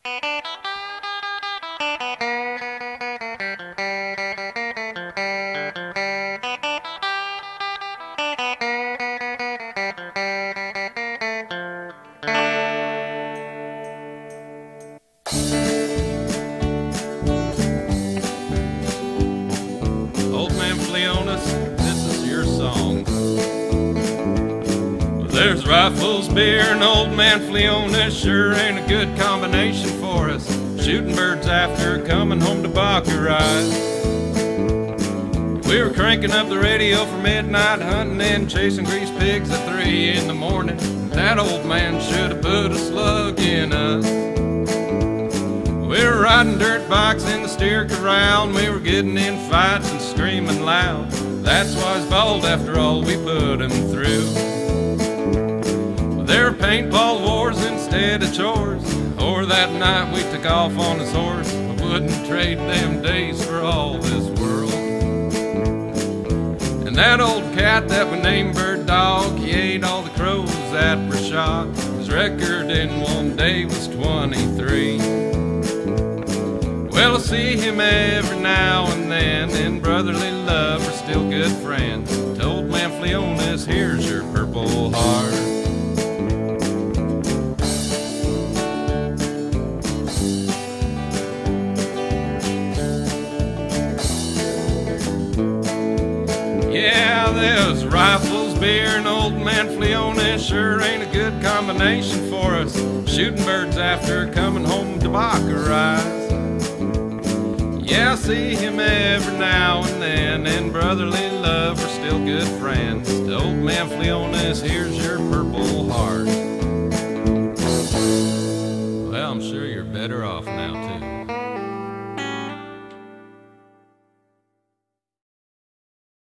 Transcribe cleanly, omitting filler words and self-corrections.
Old man Fleonis, this is your song. There's rifles, beer, and old man Fleonis sure ain't a good combination for us. Shooting birds after coming home to Baccarat. We were cranking up the radio for midnight hunting and chasing grease pigs at 3 in the morning. That old man should have put a slug in us. We were riding dirt bikes in the steer corral, and we were getting in fights and screaming loud. That's why he's bald after all we put him through. There were paintball wars instead of chores, or that night we took off on his horse. I wouldn't trade them days for all this world. And that old cat that we named Bird Dog, he ate all the crows that were shot. His record in one day was 23. Well, I see him every now and then, in brotherly love we're still good friends. To old man Fleonis, here's your Purple Heart. Yeah, there's rifles, beer, and old man Fleonis sure ain't a good combination for us. Shooting birds after coming home to Baccarat. Yeah, I see him every now and then, in brotherly love we're still good friends. To old man Fleonis, here's your Purple Heart. Well, I'm sure you're better off now too.